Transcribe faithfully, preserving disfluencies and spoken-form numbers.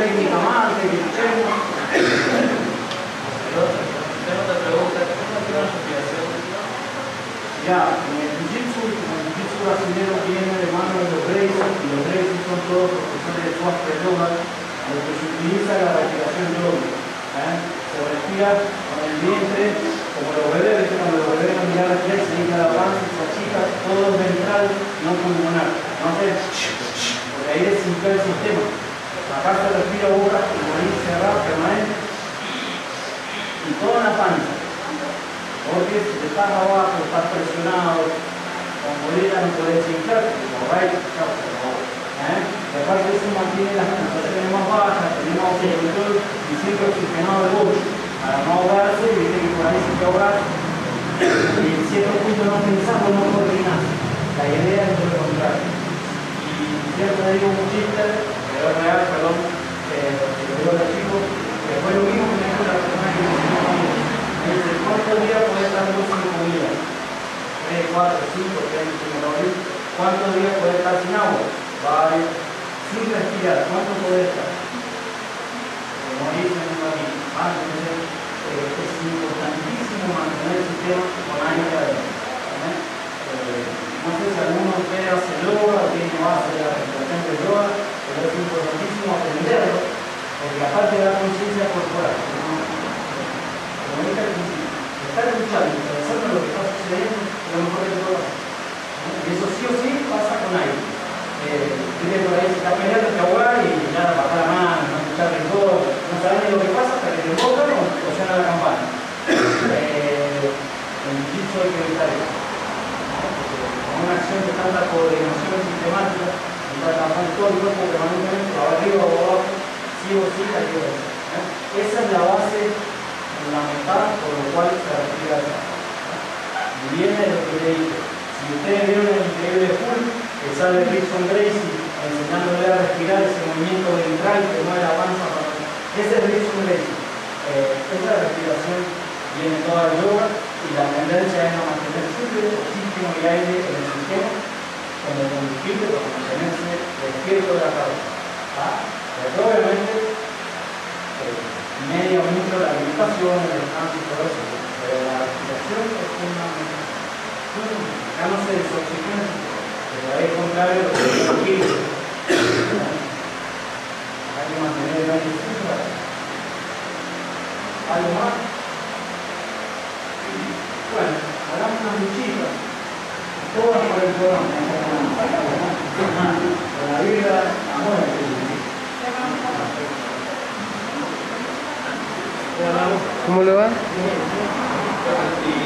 técnica más, que escuchemos. Tengo otra pregunta, ¿cómo es la respiración? Ya, en el jiu-jitsu, como el jiu-jitsu brasileño viene de mano de los reyes, y los reyes son todos profesores de Swastika Yoga, lo que se utiliza la respiración yoga. ¿eh? Se respira con el vientre, como los bebés, cuando los bebés van a mirar aquí, se hincha la panza, se achica, todo es ventral, no pulmonar. No hace porque ahí desinfla el sistema. Acá se respira boca, nariz cerrada, permanente, y toda la panza. Porque si estás abajo, estás presionado, con bolera no podés hinchar, como right, ¿eh? Y aparte eso mantiene las pulsaciones más bajas, tenemos autocontrol y siempre oxigenado el bolso, para no ahogarse, y viste que por ahí si te ahogas, y en cierto punto no pensás o no coordinás. La idea es lo contrario. Y siempre le digo un chiste, pero es real, perdón, eh, que lo digo a los chicos, que fue lo mismo que me dijo la persona que me enseñó a mí. Me dice, ¿cuántos días podés estar vos sin comida? tres, cuatro, cinco, tres, ¿cuántos días podés estar sin agua? Vale. Sin respirar, ¿cuánto podés estar? Morirse en un barril. Ah, entonces eh, es importantísimo mantener el sistema con aire adentro. ¿eh? Eh, no sé si alguno de ustedes hace yoga o tiene base de la respiración de yoga, pero es importantísimo aprenderlo, porque aparte de la conciencia corporal, ¿no? Comunica el principio. Estar escuchando, pensando en lo que está sucediendo, es lo mejor de todo. ¿eh? Y eso sí o sí pasa con aire. Eh, por ahí se está peleando, te ahogar y ya bajar la mano, no escuchar el todo, no sabes ni lo que pasa hasta que te botan o, o suena la campana. Eh, en el jiu-jitsu hay que evitar eso. Con una acción de tanta coordinación sistemática, está trabajando todo el cuerpo permanentemente, o arriba o abajo, sí o sí hay que ver. ¿eh? Esa es la base fundamental por lo cual se respira acá. Y viene de lo que le dije. Si ustedes vieron el increíble Hulk, que sale Rickson Gracie enseñándole a respirar ese movimiento ventral que mueve la panza para... Ese es Rickson Gracie. Eh, esa respiración viene toda el yoga y la tendencia es a mantener siempre oxígeno y aire en el sistema como combustible para mantenerse despierto de la cabeza. ¿ah? Pero obviamente eh, media mucho la alimentación, el descanso y todo eso, pero la respiración es fundamental. Acá no se desoxigena, pero al contrario lo que es tranquilo. Hay que mantener el aire sucio. ¿Algo más? Bueno, hagamos unas luchitas. Todas por el corazón. Con la vida, amor. ¿Cómo le va? Sí.